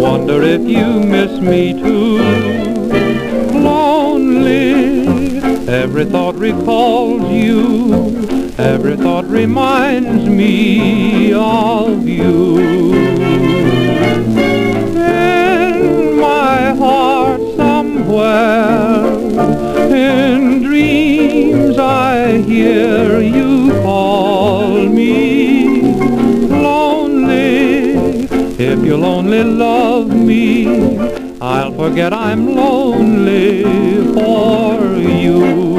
wonder if you miss me too. Lonely, every thought recalls you, every thought reminds me of you. In my heart somewhere, in dreams I hear you call me. Lonely, if you'll only love me, I'll forget I'm lonely for you.